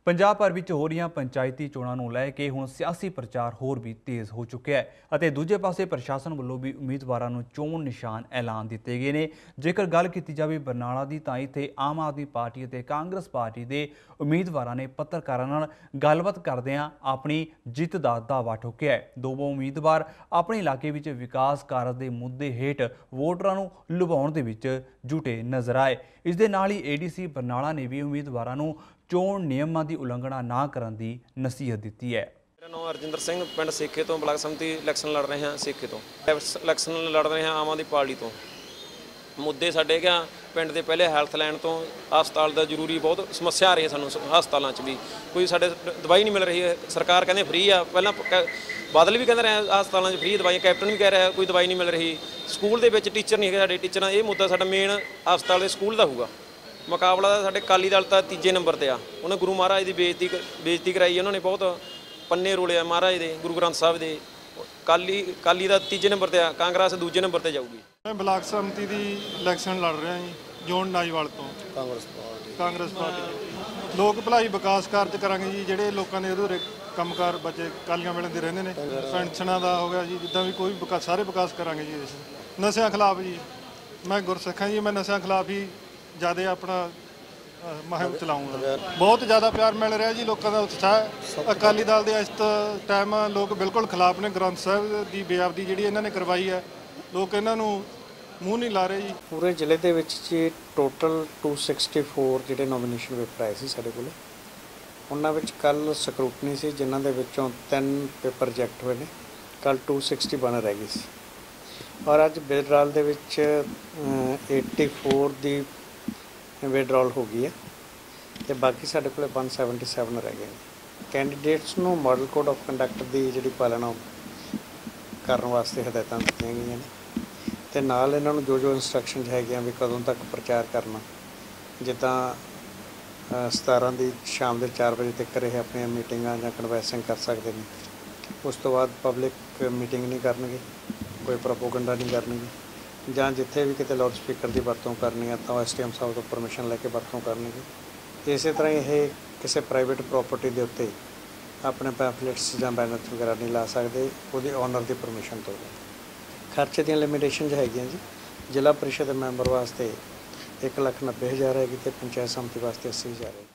ਪੰਜਾਬ ਭਰ ਵਿੱਚ ਹੋ ਰਹੀਆਂ ਪੰਚਾਇਤੀ ਚੋਣਾਂ ਨੂੰ ਲੈ ਕੇ ਹੁਣ ਸਿਆਸੀ ਪ੍ਰਚਾਰ ਹੋਰ ਵੀ ਤੇਜ਼ ਹੋ ਚੁੱਕਿਆ ਹੈ ਅਤੇ ਦੂਜੇ ਪਾਸੇ ਪ੍ਰਸ਼ਾਸਨ ਵੱਲੋਂ ਵੀ ਉਮੀਦਵਾਰਾਂ ਨੂੰ ਚੋਣ ਨਿਸ਼ਾਨ ਐਲਾਨ ਦਿੱਤੇ ਗਏ ਨੇ। ਜੇਕਰ ਗੱਲ ਕੀਤੀ ਜਾਵੇ ਬਰਨਾਲਾ ਦੀ ਤਾਂ ਇੱਥੇ ਆਮ ਆਦਮੀ ਪਾਰਟੀ ਅਤੇ ਕਾਂਗਰਸ ਪਾਰਟੀ ਦੇ ਉਮੀਦਵਾਰਾਂ ਨੇ ਪੱਤਰਕਾਰਾਂ ਨਾਲ ਗੱਲਬਾਤ ਕਰਦਿਆਂ ਆਪਣੀ ਜਿੱਤ ਦਾ ਦਾਅਵਾ ਠੋਕਿਆ ਹੈ। ਦੋਵੇਂ ਉਮੀਦਵਾਰ ਆਪਣੇ ਇਲਾਕੇ ਵਿੱਚ ਵਿਕਾਸ ਕਾਰਜ ਦੇ ਮੁੱਦੇ ਹੇਠ ਵੋਟਰਾਂ ਨੂੰ ਲੁਭਾਉਣ ਦੇ ਵਿੱਚ ਜੁਟੇ ਨਜ਼ਰ ਆਏ। ਇਸ ਦੇ ਨਾਲ ਹੀ ਏਡੀਸੀ ਬਰਨਾਲਾ ਨੇ ਵੀ ਉਮੀਦਵਾਰਾਂ ਨੂੰ ਚੋਣ ਨਿਯਮਾਂ ਦੀ ਉਲੰਘਣਾ ਨਾ ਕਰਨ ਦੀ ਨਸੀਹਤ ਦਿੱਤੀ ਹੈ। ਮੇਰਾ ਨਾਮ ਅਰਜਿੰਦਰ ਸਿੰਘ, ਪਿੰਡ ਸੇਖੇ ਤੋਂ ਬਲਾਕ ਸੰਮਤੀ ਇਲੈਕਸ਼ਨ ਲੜ ਰਹੇ ਹਾਂ। ਸੇਖੇ ਤੋਂ ਇਲੈਕਸ਼ਨ ਲੜ ਰਹੇ ਹਾਂ ਆਮ ਆਦਮੀ ਪਾਰਟੀ ਤੋਂ। ਮੁੱਦੇ ਸਾਡੇ ਕਿਆ ਪਿੰਡ ਦੇ ਪਹਿਲੇ ਹੈਲਥ ਲਾਈਨ ਤੋਂ ਹਸਪਤਾਲ ਦਾ ਜ਼ਰੂਰੀ ਬਹੁਤ ਸਮੱਸਿਆ ਆ ਰਹੀ ਹੈ ਸਾਨੂੰ। ਹਸਪਤਾਲਾਂ 'ਚ ਵੀ ਕੋਈ ਸਾਡੇ ਦਵਾਈ ਨਹੀਂ ਮਿਲ ਰਹੀ ਹੈ। ਸਰਕਾਰ ਕਹਿੰਦੇ ਫ੍ਰੀ ਆ, ਪਹਿਲਾਂ ਬਾਦਲ ਵੀ ਕਹਿੰਦੇ ਰਹੇ ਹਸਪਤਾਲਾਂ 'ਚ ਫ੍ਰੀ ਦਵਾਈ, ਕੈਪਟਨ ਵੀ ਕਹਿ ਰਿਹਾ ਕੋਈ ਦਵਾਈ ਨਹੀਂ ਮਿਲ ਰਹੀ। ਸਕੂਲ ਦੇ ਵਿੱਚ ਟੀਚਰ ਨਹੀਂ ਹੈਗੇ ਸਾਡੇ, ਟੀਚਰਾਂ ਇਹ ਮੁੱਦਾ ਸਾਡਾ ਮੇਨ ਹਸਪਤਾਲ ਦੇ ਸਕੂਲ ਦਾ ਹੋਊਗਾ। ਮੁਕਾਬਲਾ ਦਾ ਸਾਡੇ ਅਕਾਲੀ ਦਲ ਤਾਂ ਤੀਜੇ ਨੰਬਰ 'ਤੇ ਆ। ਉਹਨੇ ਗੁਰੂ ਮਹਾਰਾਜ ਦੀ ਬੇਇੱਜ਼ਤੀ ਕਰਾਈ, ਉਹਨਾਂ ਨੇ ਬਹੁਤ ਪੰਨੇ ਰੋਲੇ ਆ ਮਹਾਰਾਜ ਦੇ, ਗੁਰੂ ਗ੍ਰੰਥ ਸਾਹਿਬ ਦੇ। ਅਕਾਲੀ ਦਾ ਤੀਜੇ ਨੰਬਰ 'ਤੇ ਆ, ਕਾਂਗਰਸ ਦੂਜੇ ਨੰਬਰ 'ਤੇ ਜਾਊਗੀ। ਮੈਂ ਬਲਾਕ ਸੰਮਤੀ ਦੀ ਇਲੈਕਸ਼ਨ ਲੜ ਰਿਹਾ ਜੀ, ਜੋਨ ਨਾਈਵਾਲ ਤੋਂ। ਕਾਂਗਰਸ ਪਾਰਟੀ ਲੋਕ ਭਲਾਈ ਵਿਕਾਸ ਕਾਰਜ ਕਰਾਂਗੇ ਜੀ। ਜਿਹੜੇ ਲੋਕਾਂ ਦੇ ਅਧੂਰੇ ਕੰਮਕਾਰ ਬੱਚੇ ਕਾਲੀਆਂ ਵੇਲੇ ਦੇ ਰਹਿੰਦੇ ਨੇ, ਪੈਨਸ਼ਨਾਂ ਦਾ ਹੋ ਗਿਆ ਜੀ, ਜਿੱਦਾਂ ਵੀ ਕੋਈ ਸਾਰੇ ਵਿਕਾਸ ਕਰਾਂਗੇ ਜੀ। ਨਸ਼ਿਆਂ ਖਿਲਾਫ ਜੀ, ਮੈਂ ਗੁਰਸਿੱਖ ਹਾਂ ਜੀ, ਮੈਂ ਨਸ਼ਿਆਂ ਖਿਲਾਫ ਹੀ ਜ਼ਿਆਦਾ ਆਪਣਾ ਮੁਹਿੰਮ ਚਲਾਊਂਗਾ। ਬਹੁਤ ਜ਼ਿਆਦਾ ਪਿਆਰ ਮਿਲ ਰਿਹਾ ਜੀ, ਲੋਕਾਂ ਦਾ ਉਤਸ਼ਾਹ। ਅਕਾਲੀ ਦਲ ਦੇ ਇਸ ਟਾਈਮ ਲੋਕ ਬਿਲਕੁਲ ਖਿਲਾਫ ਨੇ। ਗ੍ਰੰਥ ਸਾਹਿਬ ਦੀ ਬੇਅਦਬੀ ਜਿਹੜੀ ਇਹਨਾਂ ਨੇ ਕਰਵਾਈ ਹੈ, ਲੋਕ ਇਹਨਾਂ ਨੂੰ ਮੂੰਹ ਨਹੀਂ ਲਾ ਰਹੇ ਜੀ। ਪੂਰੇ ਜ਼ਿਲ੍ਹੇ ਦੇ ਵਿੱਚ ਜੀ ਟੋਟਲ 264 ਜਿਹੜੇ ਨੋਮੀਨੇਸ਼ਨ ਪੇਪਰ ਆਏ ਸੀ ਸਾਡੇ ਕੋਲ। ਉਹਨਾਂ ਵਿੱਚ ਕੱਲ ਸਕਰੂਟਨੀ ਸੀ, ਜਿਨ੍ਹਾਂ ਦੇ ਵਿੱਚੋਂ 3 ਪੇਪਰ ਰਿਜੈਕਟ ਹੋਏ ਨੇ। ਕੱਲ 261 ਰਹਿ ਗਈ ਸੀ ਔਰ ਅੱਜ ਵਿਡਰਾਲ ਦੇ ਵਿੱਚ 84 ਦੀ ਵਿਡਰਾਲ ਹੋ ਗਈ ਹੈ ਅਤੇ ਬਾਕੀ ਸਾਡੇ ਕੋਲ 177 ਰਹਿ ਗਏ ਨੇ। ਕੈਂਡੀਡੇਟਸ ਨੂੰ ਮਾਡਲ ਕੋਡ ਆਫ ਕੰਡਕਟ ਦੀ ਜਿਹੜੀ ਪਾਲਣਾ ਕਰਨ ਵਾਸਤੇ ਹਦਾਇਤਾਂ ਦਿੱਤੀਆਂ ਗਈਆਂ ਨੇ ਅਤੇ ਨਾਲ ਇਹਨਾਂ ਨੂੰ ਜੋ ਇੰਸਟਰਕਸ਼ਨਸ ਹੈਗੀਆਂ ਵੀ ਕਦੋਂ ਤੱਕ ਪ੍ਰਚਾਰ ਕਰਨਾ। ਜਿੱਦਾਂ 17 ਦੀ ਸ਼ਾਮ ਦੇ 4 ਵਜੇ ਤੱਕ ਇਹ ਆਪਣੀਆਂ ਮੀਟਿੰਗਾਂ ਜਾਂ ਕਨਵੈਂਸਿੰਗ ਕਰ ਸਕਦੇ ਨੇ। ਉਸ ਤੋਂ ਬਾਅਦ ਪਬਲਿਕ ਮੀਟਿੰਗ ਨਹੀਂ ਕਰਨਗੇ, ਕੋਈ ਪ੍ਰੋਪੋਗੰਡਾ ਨਹੀਂ ਕਰਨਗੇ, ਜਾਂ ਜਿੱਥੇ ਵੀ ਕਿਤੇ ਲਾਊਡ ਸਪੀਕਰ ਦੀ ਵਰਤੋਂ ਕਰਨੀ ਹੈ ਤਾਂ ਐਸਟੀਐਮ ਸਾਹਿਬ ਤੋਂ ਪਰਮਿਸ਼ਨ ਲੈ ਕੇ ਵਰਤੋਂ ਕਰਨਗੇ। ਇਸੇ ਤਰ੍ਹਾਂ ਇਹ ਕਿਸੇ ਪ੍ਰਾਈਵੇਟ ਪ੍ਰੋਪਰਟੀ ਦੇ ਉੱਤੇ ਆਪਣੇ ਪੈਂਫਲੇਟਸ ਜਾਂ ਬੈਨਰਸ ਵਗੈਰਾ ਨਹੀਂ ਲਾ ਸਕਦੇ, ਉਹਦੀ ਓਨਰ ਦੀ ਪਰਮਿਸ਼ਨ ਤੋਂ। ਖਰਚੇ ਦੀਆਂ ਲਿਮਿਟੇਸ਼ਨਸ ਹੈਗੀਆਂ ਜੀ। ਜ਼ਿਲ੍ਹਾ ਪਰਿਸ਼ਦ ਮੈਂਬਰ ਵਾਸਤੇ 1,90,000 ਹੈਗੀ ਅਤੇ ਪੰਚਾਇਤ ਸਮਿਤੀ ਵਾਸਤੇ 80,000 ਹੈ।